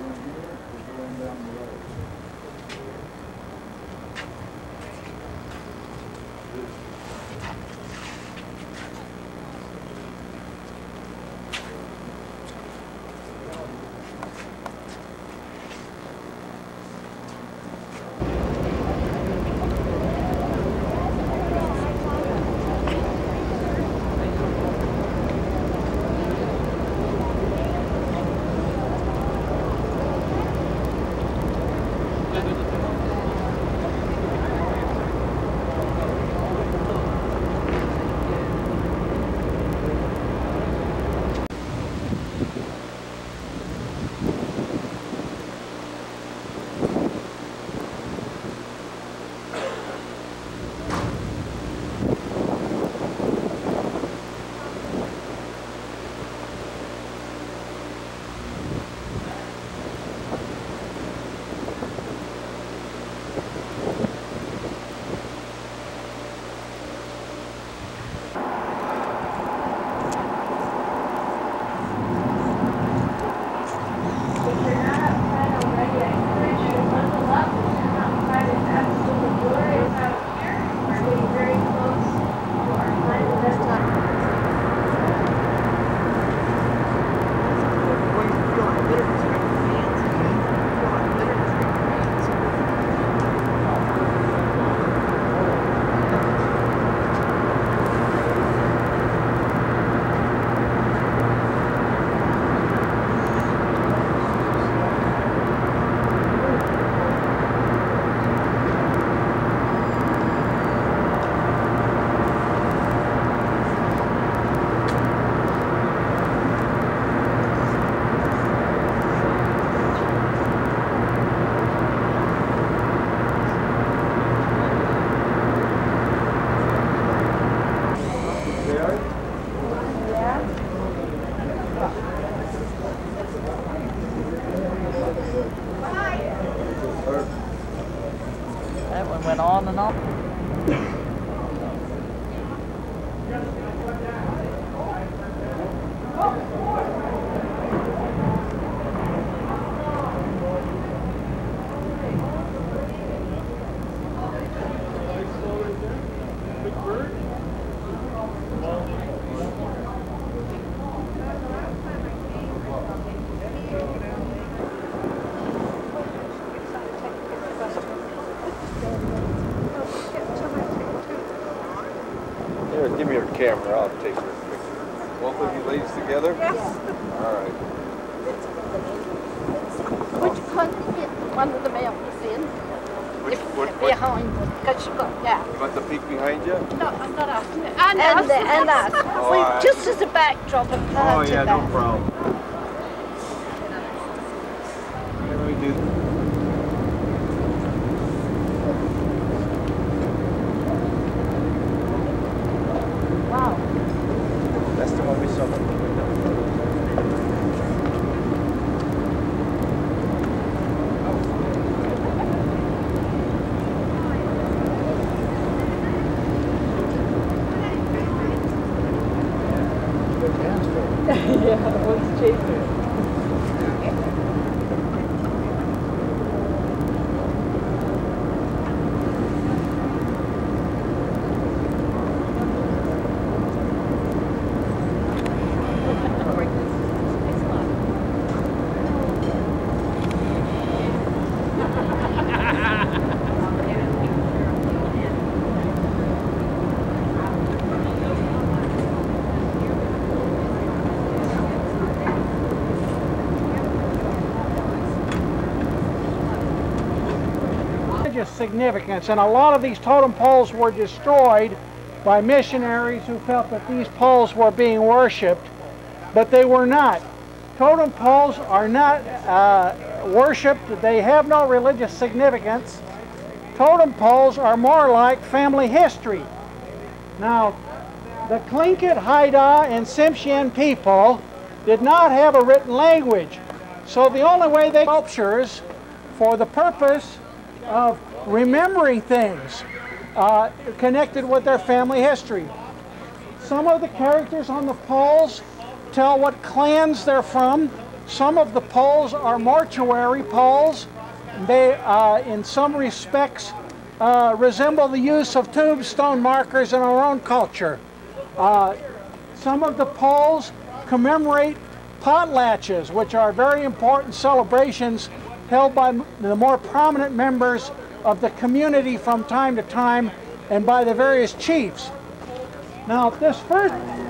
That one went on and on. Here, give me your camera, I'll take your picture. Both of you ladies together? Yes. All right. Which one of the male is in? What? Behind, because yeah. You want the peak behind you? No, I'm not asking it. And us. Oh, Just as a backdrop of her Oh yeah, to no that. problem. What do we do? Wow. That's the one we saw. Yeah, what's cheaper? Significance, and a lot of these totem poles were destroyed by missionaries who felt that these poles were being worshipped, but they were not. Totem poles are not worshipped. They have no religious significance. Totem poles are more like family history. Now, the Tlingit, Haida, and Tsimshian people did not have a written language, so the only way they sculptures for the purpose of remembering things connected with their family history. Some of the characters on the poles tell what clans they're from. Some of the poles are mortuary poles. They, in some respects, resemble the use of tombstone markers in our own culture. Some of the poles commemorate potlatches, which are very important celebrations held by the more prominent members of the community from time to time and by the various chiefs. Now, this first